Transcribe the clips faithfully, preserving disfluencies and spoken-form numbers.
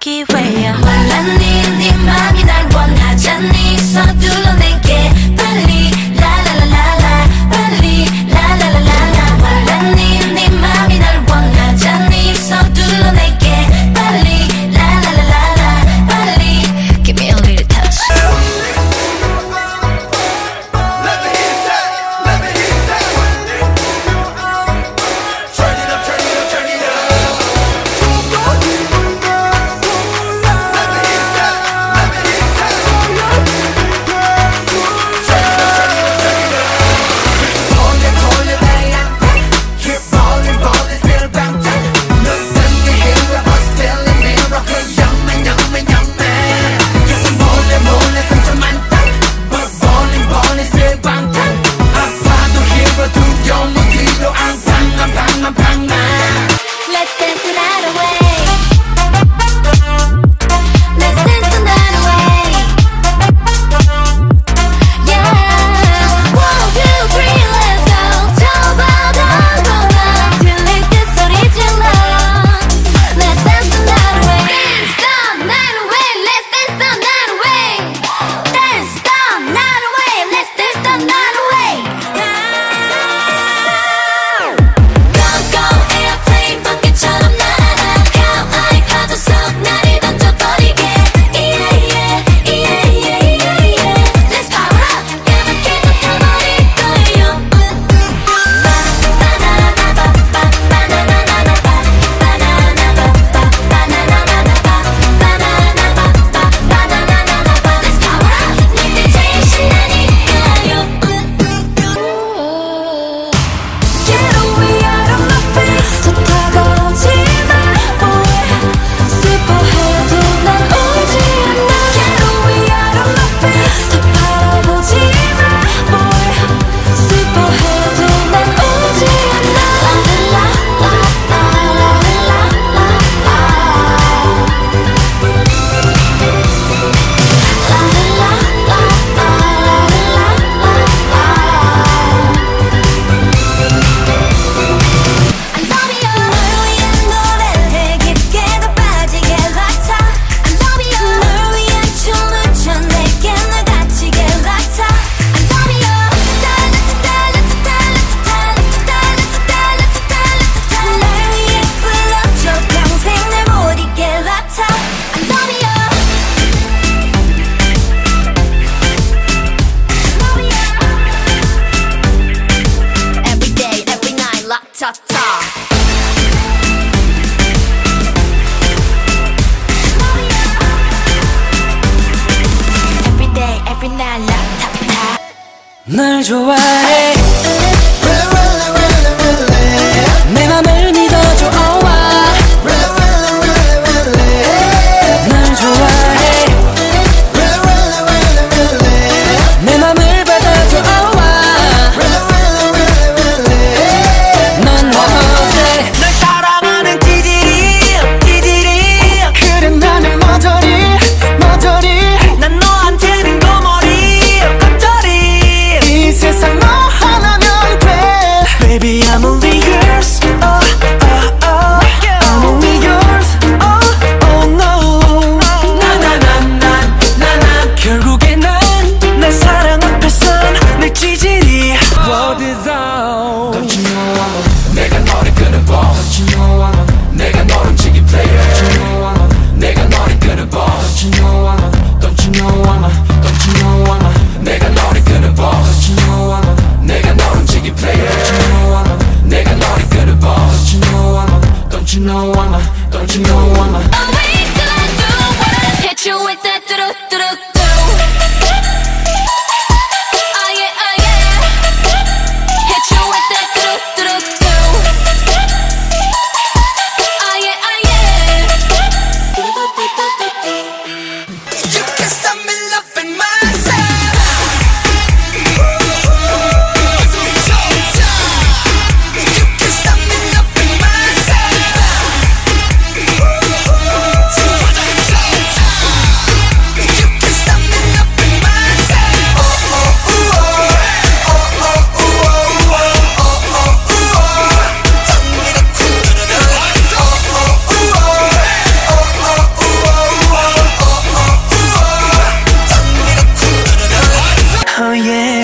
기회야. 말랐니 네 맘이 날 원하잖니. 서둘러 내게 빨리 라라라라라 빨리 라라라라라. 말랐니 네 맘이 날 원하잖니. 서둘러 내게 빨리 라라라라라 빨리. Give me a little touch. Let's dance the night away. Let's dance the night away. Yeah. One, two, three, let's go. 저 바다 건너 들릴 때 소리 질러. Let's dance the night away. Dance the night away. Let's dance the night away. Dance the night away. Let's dance the night away. Go go airplane 번개처럼 날아. 가와이 파도 속 나를 던져버리게. Yeah yeah yeah yeah yeah yeah. Let's power up. 야박해 덮어버릴 거예요. 바나나바바 바나나나나바 바나나바바 바나나나나바 바나나바바 바나나나나바. Let's power up. 내 제일 신나니까요. Get away out of my face. 더 다가오지 마 boy. 슬퍼해도 난 울지 않아. Get away out of my face. 더 바라보지 마 boy. 슬퍼해도 난 울지 않아. I love you. 널 위한 노래를 깊게 더 빠지게 락타. I love you. 널 위한 춤을 춰 내게 널 다치게 락타. I love you. 날 위해 불러줘 평생 날 못 잊게 락타. I love you. Every day, every night, 락타타. Every day, every night, 락타타. 널 좋아해 내 맘을 믿어줘 oh, ah. 널 좋아해 내 맘을 받아줘 oh, ah. 넌 뭐 어때 널 사랑하는 찌질이 찌질이 그래 나는 머저리 머저리 난 너한테는 거머리 겉절이 이 세상 너 하나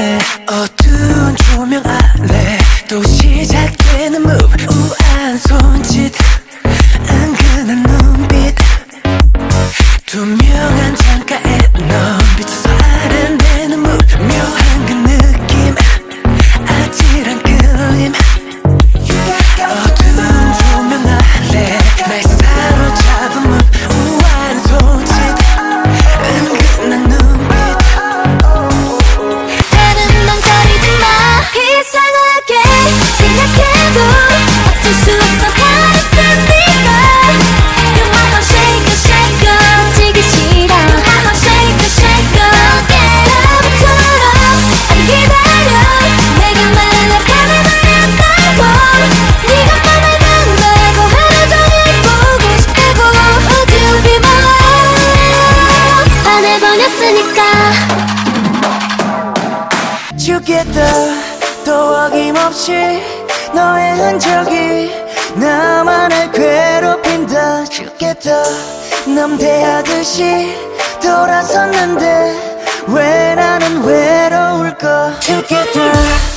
해. 어두운 조명 아래 또 시작되는 move. 우아한 손짓, 은근한 눈빛, 투명한 창가에 넌 비춰서 아른대는 move. 묘한 그 느낌, 아찔한 끌림. 어두운 조명 아래 날 사로잡은 move. 우아한 손짓, 은근한 눈빛. 나는 망설이지 마. 이상하게 생각해도 어쩔 수 없어. 가르쳤으니까 You wanna shake it, shake it. 지기 싫어. You wanna shake it, shake it. 나부처럼 안 기다려. 내가 말라가는 말렸다고. 네가 맘을 간다고 하루 종일 보고 싶다고. Would you be my love? 반해버렸으니까. Together 또 어김없이 너의 흔적이 나만을 괴롭힌다. Together 남대하듯이 돌아섰는데 왜 나는 외로울까. Together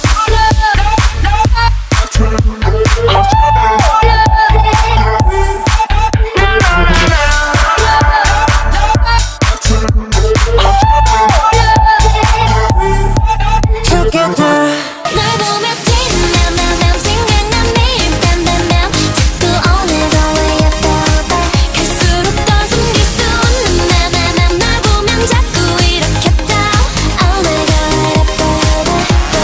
Together 널 보며 뒷맘맘맘 생각나니 땀땀땀 자꾸 오늘도 왜 예뻐봐. 갈수록 더 숨길 수 없는 나나남. 널 보면 자꾸 이렇게 down. Oh my god, 예뻐봐,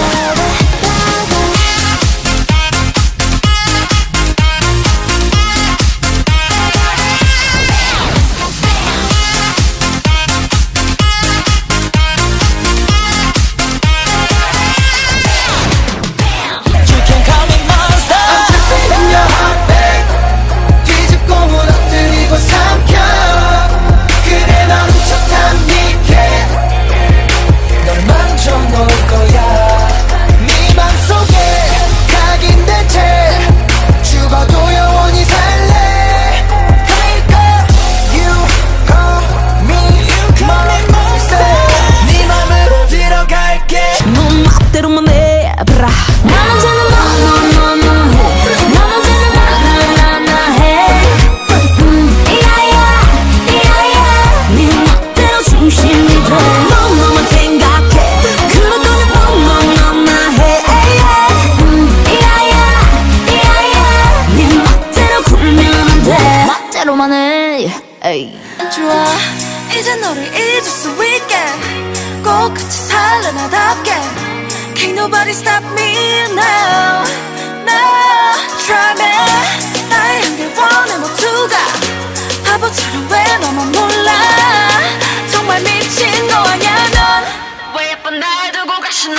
You can call me monster. I'm trapped in your heartbeat. 뒤집고 무너뜨리고 삼켜. 그래 넌 훔쳤단 니게. 널 만져 놓을 거야. 네 맘속에 각인된 채 죽어도 영원히 살래. 그러니까 You call me monster. 네 맘으로 들어갈게. 넌 맘대로만 해봐라. 나 남자는 너너너너해. 나 남자는 나나나나 해. 음, 이야야 이야야. 네 멋대로 중심이 돼. 너만 생각해. 그렇다면 너너너나 해. 음, 이야야 이야야. 네 멋대로 굴면 안 돼. 멋대로만 해. 에이. 좋아 이제 너를 잊을 수 있게 꼭 같이 살래 나답게. Can't nobody stop me now. Now try me. 나의 향기를 원해 모두가. 바보처럼 왜 너만 몰라. 정말 미친 거 아냐 넌. 왜 예쁜 날 두고 가시나.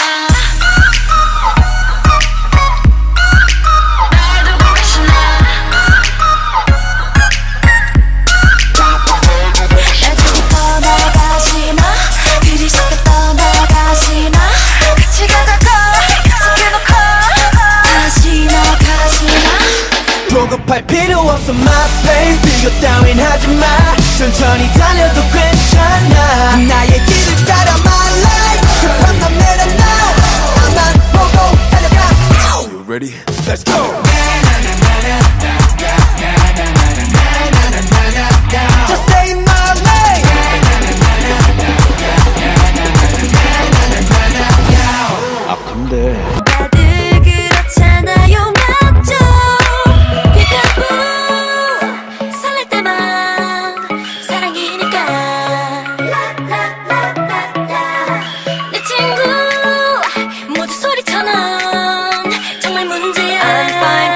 날 두고 가시나. 날 두고 떠나가시나. 그리 쉽게 떠나가시나. 같이 가자고 약속해놓고 가시나 가시나. 보급할 필요 없어 my pace. 비교 따윈 하지마. 천천히 달려도 괜찮아. 나의 길을 따라 my life. 급한 맘 내려놔. 나만 보고 달려가. You ready? Let's go. Just stay in my lane. 아픈데 다들 그렇잖아요 맞죠. 피카부 설렐 때만 사랑이니까. 라라라라라. 내 친구 모두 소리쳐 넌 정말 문제야. I'm fine.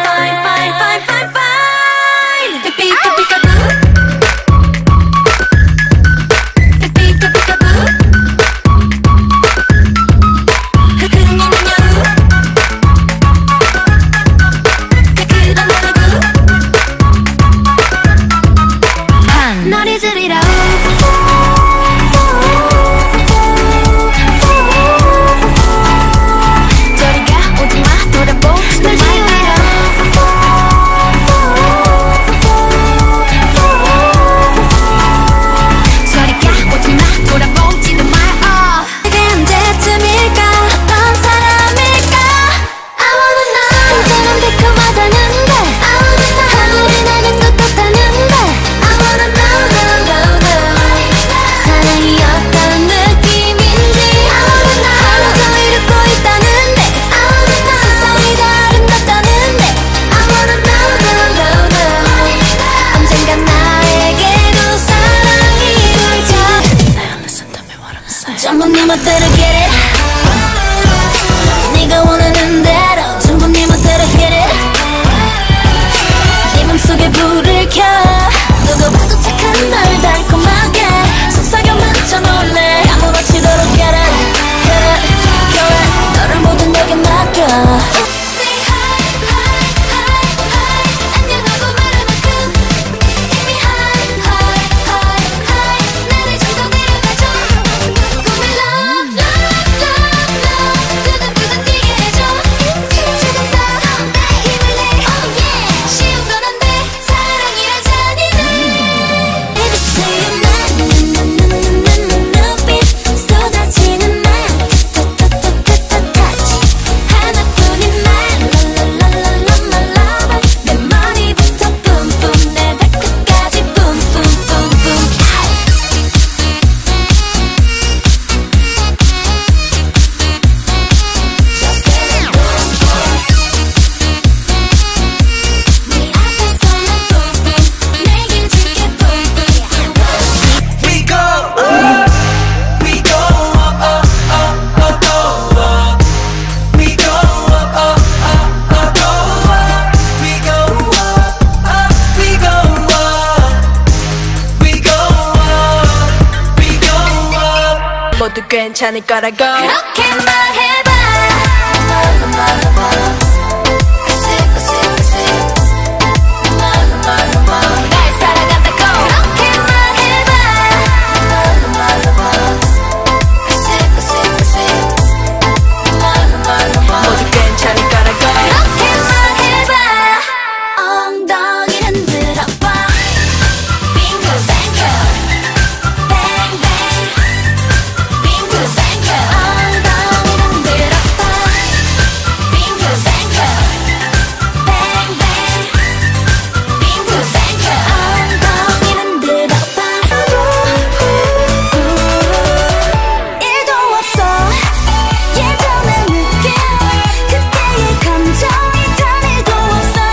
괜찮을 거라고 그렇게 말해봐 말로 말로 말로 날 사랑한다고 그렇게 말해봐 말로 말로 말로 모두 괜찮을 거라고 그렇게 말해봐 엉덩이 흔들어봐 빙글뱅글 뱅뱅 빙글뱅글 엉덩이 흔들어봐 빙글뱅글 뱅뱅 빙글뱅글 엉덩이 흔들어봐 일도 없어 예전의 느낌 그때의 감정이 단 일도 없어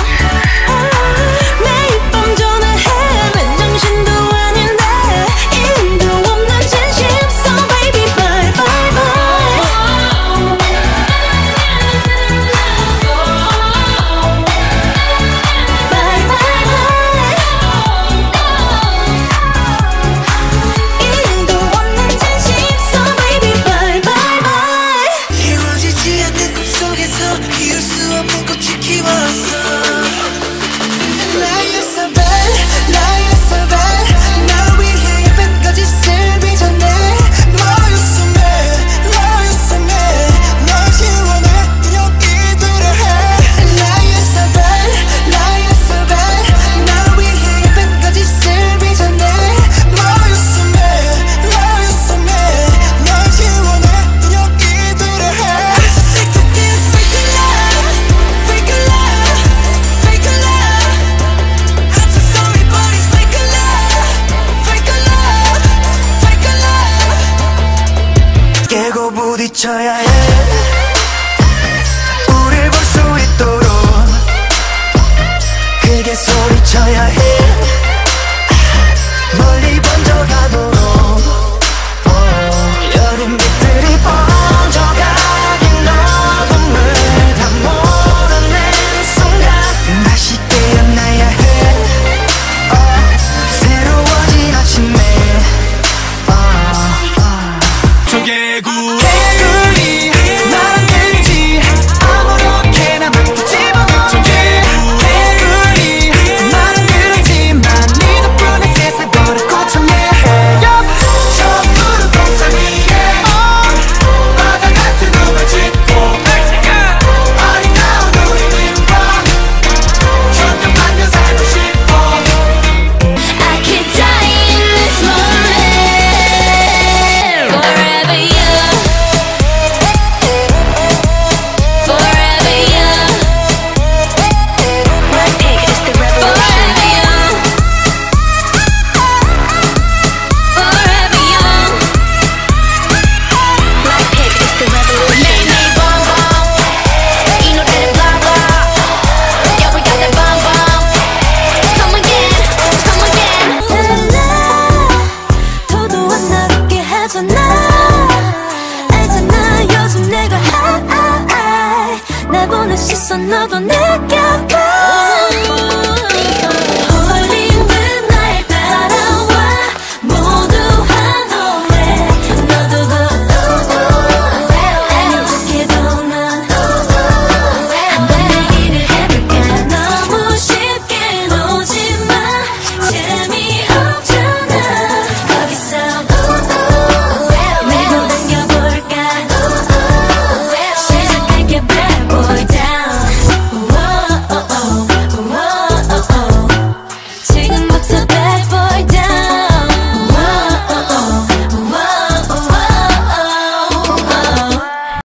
매일 밤 전화해 맨정신도 아닌데 일도 없는 진심 So baby bye bye bye Bye bye bye 일도 없는 진심 So baby bye bye bye 이루어지지 않는 꿈속에서 이룰 수 없는 꽃을 키웠어 Like you're so bad, like you're so bad 날 위해 예쁜 거짓을 빚어내 Love you so mad, love you so mad 널 지원해 여기들을 해 Like you're so bad, like you're so bad 날 위해 예쁜 거짓을 빚어내 Love you so mad, love you so mad 널 지원해 여기들을 해 I'm so sick of this fake love, fake love, fake love I'm so sorry but it's fake love, fake love, fake love 깨고 부딪혀야 해 우릴 볼 수 있도록 크게 소리쳐야 해 멀리 번져가도록 여름빛들이 번져가긴 어둠을 다 몰아낸 순간 다시 깨어나야 해 어, 새로워진 아침에 개구리 나랑 왠지 아무렇게나 막 집어넣지 개구리 나랑 그렇지만 네 덕분에 세상 버릇 고쳤네 저 푸른 동산 위에 바다 같은 꿈을 짓고 아름다운 우리들과 천년 만년 살고 싶어 I could die in this moment Forever young Forever young My pick is the revolution Forever young Forever young My pick is the revolution 매일매일 bomb bomb 이 노래는 blah blah Yeah we got that bomb bomb Come again Come again 더도 안 나롭게 하잖아 알잖아 요즘 내가 아, 아, 아. 날 보는 시선 너도 느껴